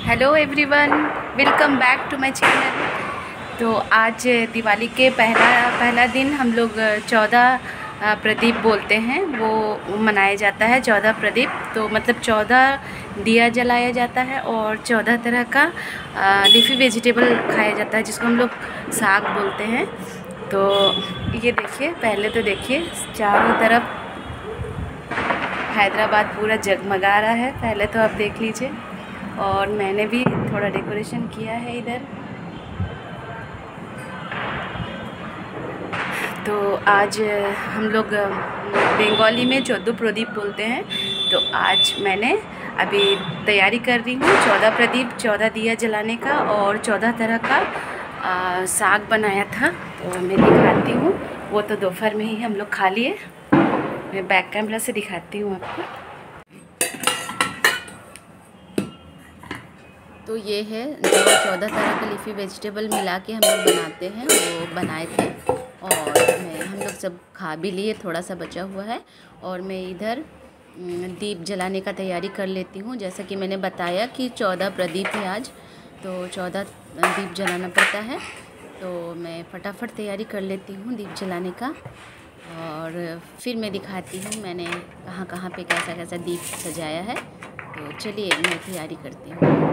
Hello everyone, welcome back to my channel. तो आज दिवाली के पहला दिन हम लोग 14 प्रदीप बोलते हैं, वो मनाया जाता है। 14 प्रदीप तो मतलब 14 दिया जलाया जाता है और 14 तरह का लीफी वेजिटेबल खाया जाता है, जिसको हम लोग साग बोलते हैं। तो ये देखिए, पहले तो देखिए चारों तरफ हैदराबाद पूरा जगमगा रहा है। पहले तो आप देख लीजिए, और मैंने भी थोड़ा डेकोरेशन किया है इधर। तो आज हम लोग बंगाली में 14 प्रदीप बोलते हैं। तो आज मैंने अभी तैयारी कर रही हूँ 14 प्रदीप, 14 दिया जलाने का, और 14 तरह का साग बनाया था। तो मैं दिखाती हूँ। वो तो दोपहर में ही हम लोग खा लिए। मैं बैक कैमरा से दिखाती हूँ आपको। तो ये है जो 14 तरह का लीफी वेजिटेबल मिला के हम लोग बनाते हैं, वो बनाए थे। और हम लोग सब खा भी लिए, थोड़ा सा बचा हुआ है। और मैं इधर दीप जलाने का तैयारी कर लेती हूँ। जैसा कि मैंने बताया कि 14 प्रदीप है आज, तो 14 दीप जलाना पड़ता है। तो मैं फटाफट तैयारी कर लेती हूँ दीप जलाने का, और फिर मैं दिखाती हूँ मैंने कहाँ कहाँ पे कैसा कैसा दीप सजाया है। तो चलिए मैं तैयारी करती हूँ।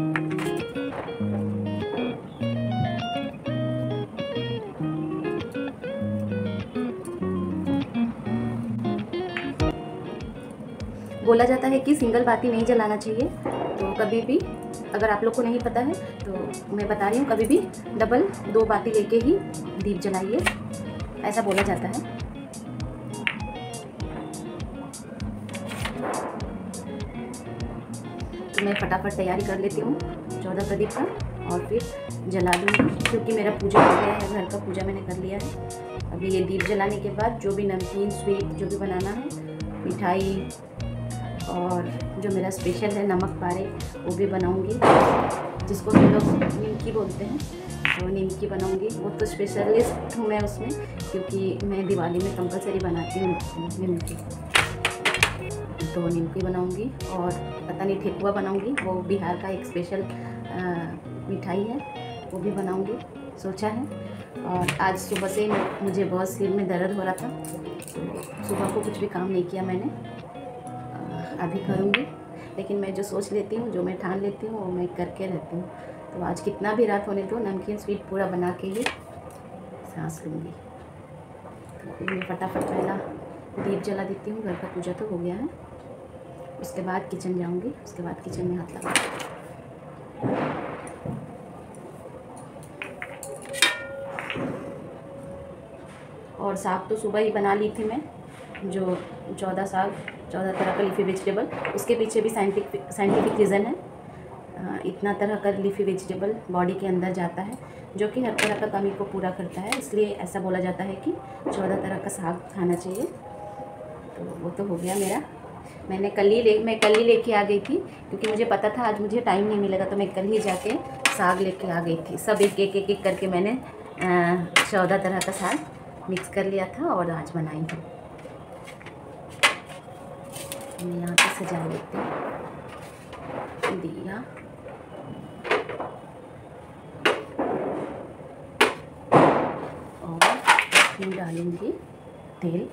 बोला जाता है कि सिंगल बाती नहीं जलाना चाहिए। तो कभी भी, अगर आप लोग को नहीं पता है तो मैं बता रही हूँ, कभी भी डबल 2 बाती लेके ही दीप जलाइए, ऐसा बोला जाता है। तो मैं फटाफट तैयारी कर लेती हूँ 14 प्रदीप का, और फिर जला दूँगी, क्योंकि मेरा पूजा हो गया है, घर का पूजा मैंने कर लिया है। अभी ये दीप जलाने के बाद जो भी नमकीन स्वीट जो भी बनाना है, मिठाई, और जो मेरा स्पेशल है नमक पारे, वो भी बनाऊंगी, जिसको हम लोग निमकी बोलते हैं। तो निमकी बनाऊंगी, वो तो स्पेशलिस्ट हूँ मैं उसमें, क्योंकि मैं दिवाली में कंपलसरी बनाती हूँ निमकी। तो निमकी बनाऊंगी, और पता नहीं ठेकुआ बनाऊंगी, वो बिहार का एक स्पेशल मिठाई है, वो भी बनाऊंगी सोचा है। और आज सुबह से मुझे बहुत सिर में दर्द हो रहा था, तो सुबह को कुछ भी काम नहीं किया मैंने, अभी करूँगी। लेकिन मैं जो सोच लेती हूँ, जो मैं ठान लेती हूँ, वो मैं करके रहती हूँ। तो आज कितना भी रात होने दो, नमकीन स्वीट पूरा बना के ही सांस लूँगी। तो मैं फटाफट पहला दीप जला देती हूँ। घर का पूजा तो हो गया है, उसके बाद किचन जाऊँगी, उसके बाद किचन में हाथ लगाऊँगी। और साग तो सुबह ही बना ली थी मैं, जो 14 साग, 14 तरह का लीफी वेजिटेबल। उसके पीछे भी साइंटिफिक रीज़न है। इतना तरह का लीफी वेजिटेबल बॉडी के अंदर जाता है, जो कि हर तरह का कमी को पूरा करता है, इसलिए ऐसा बोला जाता है कि 14 तरह का साग खाना चाहिए। तो वो तो हो गया मेरा। मैं कल ही लेके आ गई थी, क्योंकि मुझे पता था आज मुझे टाइम नहीं मिलेगा, तो मैं कल ही जाके साग लेके आ गई थी। सब एक एक करके मैंने 14 तरह का साग मिक्स कर लिया था, और आज बनाई हूँ। मैं यहाँ पे सजा लेती हूँ दिया, और इसमें डालूंगी तेल।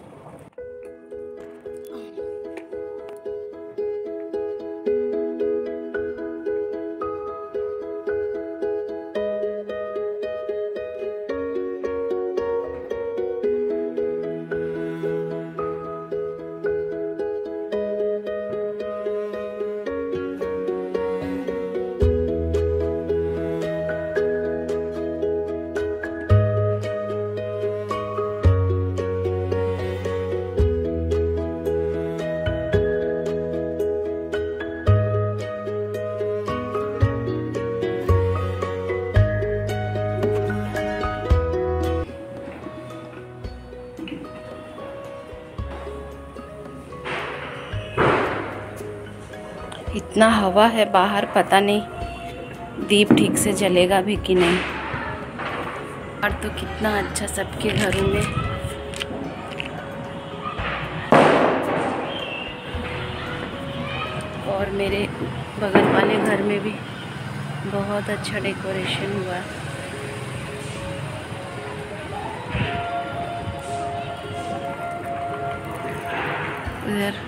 इतना हवा है बाहर, पता नहीं दीप ठीक से जलेगा भी कि नहीं। और तो कितना अच्छा सबके घरों में और मेरे बगल वाले घर में भी बहुत अच्छा डेकोरेशन हुआ। उधर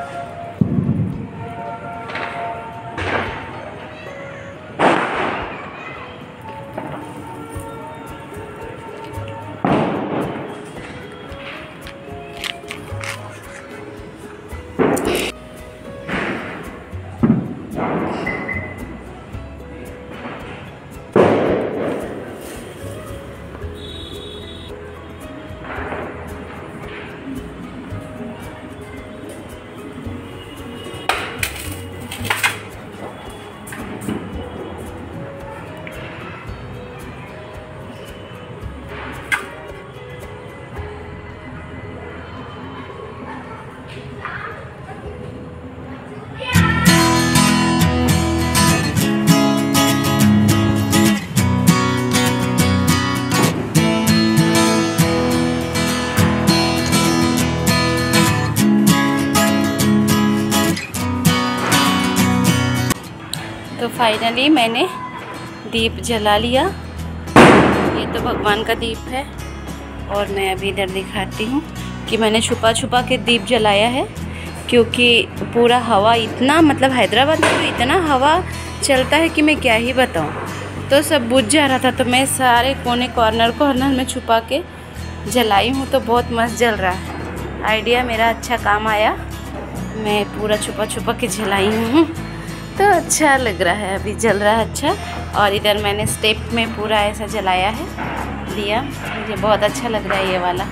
तो फाइनली मैंने दीप जला लिया। ये तो भगवान का दीप है। और मैं अभी इधर दिखाती हूँ कि मैंने छुपा छुपा के दीप जलाया है, क्योंकि पूरा हवा इतना, मतलब हैदराबाद में तो इतना हवा चलता है कि मैं क्या ही बताऊँ। तो सब बुझ जा रहा था, तो मैं सारे कोने कॉर्नर में छुपा के जलाई हूँ। तो बहुत मस्त जल रहा है। आइडिया मेरा अच्छा काम आया। मैं पूरा छुपा छुपा के जलाई हूँ, तो अच्छा लग रहा है। अभी जल रहा है अच्छा। और इधर मैंने स्टेप में पूरा ऐसा जलाया है दिया। मुझे बहुत अच्छा लग रहा है ये वाला।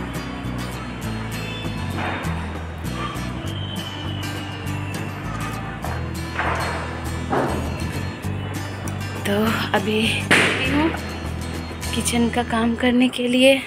तो अभी चलती हूँ किचन का काम करने के लिए।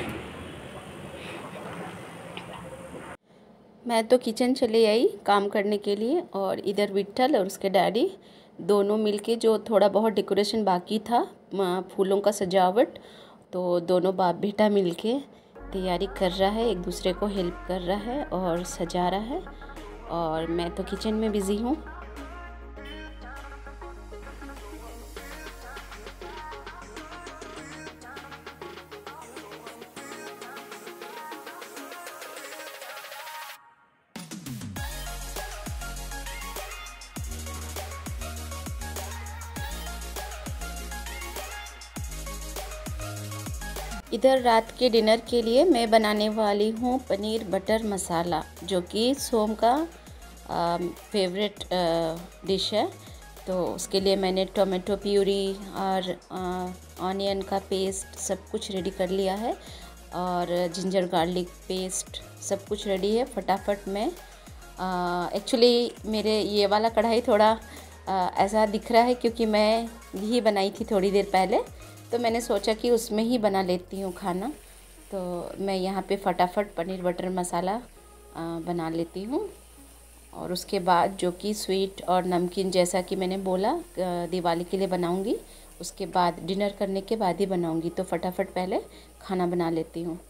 मैं तो किचन चली आई काम करने के लिए, और इधर विट्ठल और उसके डैडी दोनों मिलके जो थोड़ा बहुत डेकोरेशन बाकी था, फूलों का सजावट, तो दोनों बाप बेटा मिलके तैयारी कर रहा है, एक दूसरे को हेल्प कर रहा है और सजा रहा है। और मैं तो किचन में बिज़ी हूँ। इधर रात के डिनर के लिए मैं बनाने वाली हूँ पनीर बटर मसाला, जो कि सोम का फेवरेट डिश है। तो उसके लिए मैंने टोमेटो प्यूरी और ऑनियन का पेस्ट सब कुछ रेडी कर लिया है, और जिंजर गार्लिक पेस्ट सब कुछ रेडी है। फटाफट में एक्चुअली मेरे ये वाला कढ़ाई थोड़ा ऐसा दिख रहा है, क्योंकि मैं घी बनाई थी थोड़ी देर पहले, तो मैंने सोचा कि उसमें ही बना लेती हूँ खाना। तो मैं यहाँ पे फटाफट पनीर बटर मसाला बना लेती हूँ। और उसके बाद जो कि स्वीट और नमकीन, जैसा कि मैंने बोला दिवाली के लिए बनाऊँगी, उसके बाद डिनर करने के बाद ही बनाऊँगी। तो फटाफट पहले खाना बना लेती हूँ।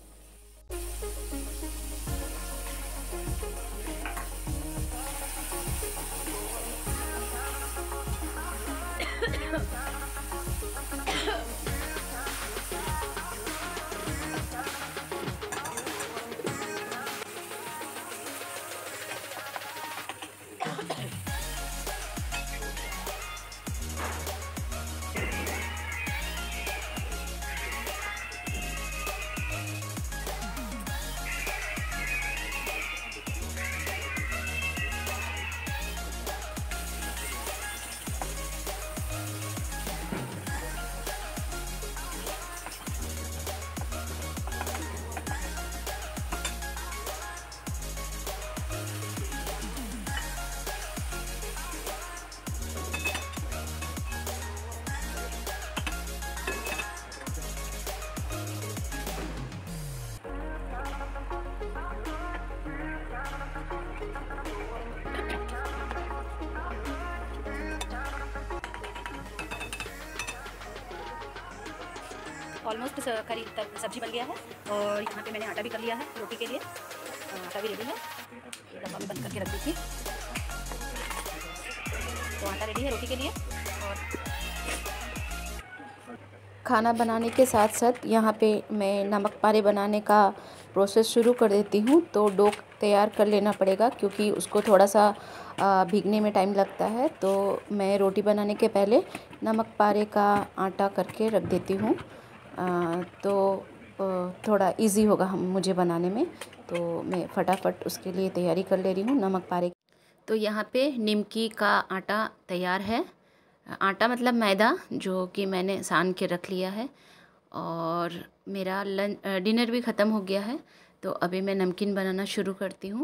ऑलमोस्ट करी तक सब्जी बन गया है, और यहाँ पे मैंने आटा भी कर लिया है रोटी के लिए। आटा भी रेडी है, डब्बा में बंद करके रख दी थी। तो आटा रेडी है रोटी के लिए। और खाना बनाने के साथ साथ यहाँ पे मैं नमक पारे बनाने का प्रोसेस शुरू कर देती हूँ। तो डो तैयार कर लेना पड़ेगा क्योंकि उसको थोड़ा सा भीगने में टाइम लगता है। तो मैं रोटी बनाने के पहले नमक पारे का आटा करके रख देती हूँ, तो थोड़ा इजी होगा मुझे बनाने में। तो मैं फटाफट उसके लिए तैयारी कर ले रही हूँ नमक पारे। तो यहाँ पे निमकी का आटा तैयार है। आटा मतलब मैदा, जो कि मैंने सान के रख लिया है। और मेरा डिनर भी ख़त्म हो गया है। तो अभी मैं नमकीन बनाना शुरू करती हूँ।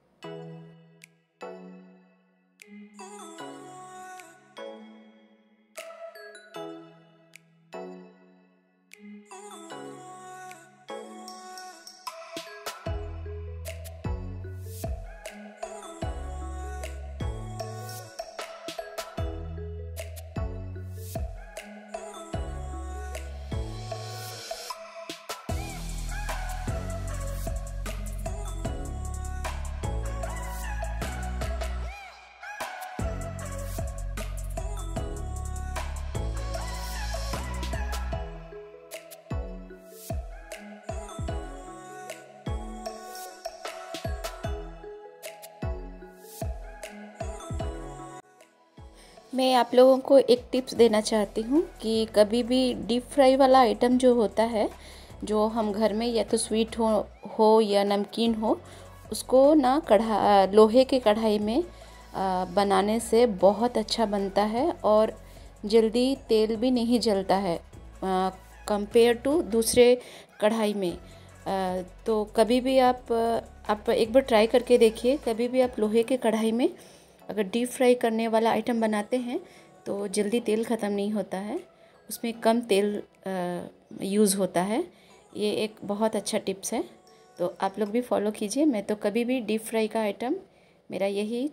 मैं आप लोगों को एक टिप्स देना चाहती हूँ कि कभी भी डीप फ्राई वाला आइटम जो होता है, जो हम घर में या तो स्वीट हो या नमकीन हो, उसको ना लोहे के कढ़ाई में बनाने से बहुत अच्छा बनता है और जल्दी तेल भी नहीं जलता है कंपेयर टू दूसरे कढ़ाई में। तो कभी भी आप एक बार ट्राई करके देखिए। कभी भी आप लोहे के कढ़ाई में अगर डीप फ्राई करने वाला आइटम बनाते हैं तो जल्दी तेल ख़त्म नहीं होता है, उसमें कम तेल यूज़ होता है। ये एक बहुत अच्छा टिप्स है, तो आप लोग भी फॉलो कीजिए। मैं तो कभी भी डीप फ्राई का आइटम, मेरा यही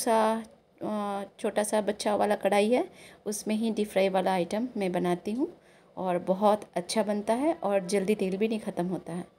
छोटा सा बच्चा वाला कढ़ाई है, उसमें ही डीप फ्राई वाला आइटम मैं बनाती हूँ और बहुत अच्छा बनता है और जल्दी तेल भी नहीं ख़त्म होता है।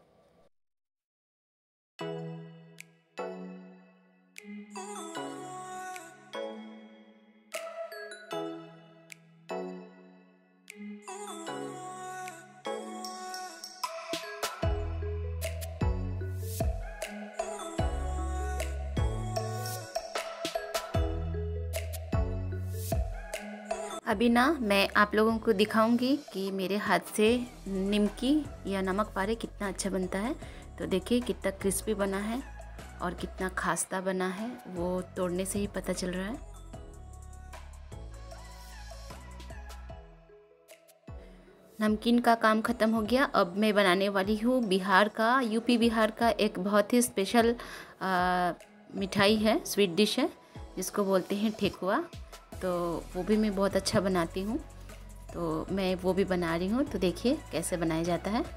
अभी ना मैं आप लोगों को दिखाऊंगी कि मेरे हाथ से निमकी या नमक पारे कितना अच्छा बनता है। तो देखिए कितना क्रिस्पी बना है और कितना खास्ता बना है, वो तोड़ने से ही पता चल रहा है। नमकीन का काम ख़त्म हो गया। अब मैं बनाने वाली हूँ यूपी बिहार का एक बहुत ही स्पेशल मिठाई है, स्वीट डिश है, जिसको बोलते हैं ठेकुआ। तो वो भी मैं बहुत अच्छा बनाती हूँ, तो मैं वो भी बना रही हूँ। तो देखिए कैसे बनाया जाता है।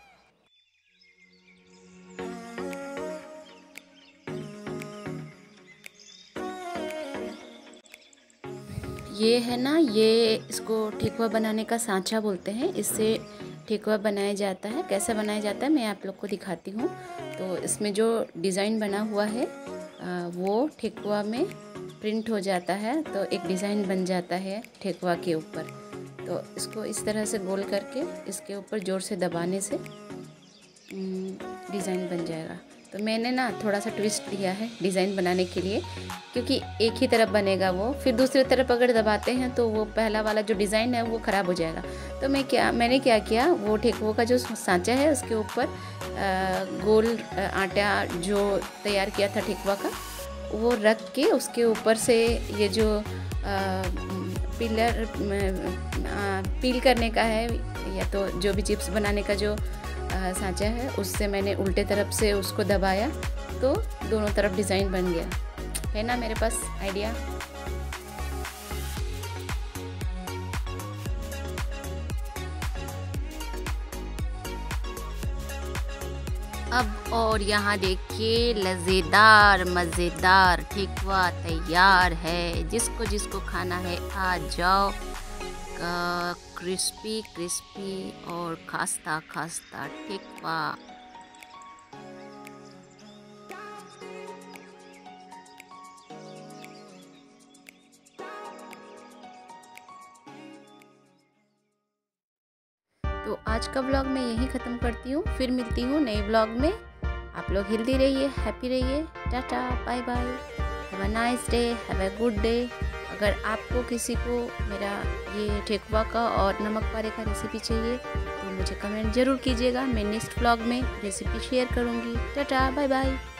ये है ना, ये इसको ठेकुआ बनाने का सांचा बोलते हैं। इससे ठेकुआ बनाया जाता है। कैसे बनाया जाता है मैं आप लोग को दिखाती हूँ। तो इसमें जो डिज़ाइन बना हुआ है वो ठेकुआ में प्रिंट हो जाता है, तो एक डिज़ाइन बन जाता है ठेकुआ के ऊपर। तो इसको इस तरह से गोल करके इसके ऊपर ज़ोर से दबाने से डिज़ाइन बन जाएगा। तो मैंने ना थोड़ा सा ट्विस्ट दिया है डिज़ाइन बनाने के लिए, क्योंकि एक ही तरफ बनेगा वो, फिर दूसरी तरफ अगर दबाते हैं तो वो पहला वाला जो डिज़ाइन है वो ख़राब हो जाएगा। तो मैंने क्या किया, वो ठेकुआ का जो सांचा है उसके ऊपर गोल आटा जो तैयार किया था ठेकुआ का, वो रख के उसके ऊपर से ये जो पील करने का है या तो जो भी चिप्स बनाने का जो सांचा है, उससे मैंने उल्टे तरफ से उसको दबाया तो दोनों तरफ डिज़ाइन बन गया। है ना मेरे पास आइडिया। अब और यहाँ देखिए लज़ेदार मज़ेदार ठेकुआ तैयार है। जिसको जिसको खाना है आ जाओ। क्रिस्पी क्रिस्पी और खास्ता खास्ता ठेकुआ। तो आज का व्लॉग मैं यहीं ख़त्म करती हूँ, फिर मिलती हूँ नए व्लॉग में। आप लोग हेल्दी रहिए, हैप्पी रहिए। Tata, bye bye, have a nice day, have a good day. अगर आपको किसी को मेरा ये ठेकुआ का और नमक पारे का रेसिपी चाहिए तो मुझे कमेंट ज़रूर कीजिएगा। मैं नेक्स्ट व्लॉग में रेसिपी शेयर करूँगी। Tata, bye bye.